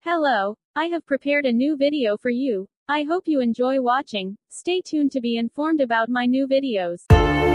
Hello, I have prepared a new video for you. I hope you enjoy watching. Stay tuned to be informed about my new videos.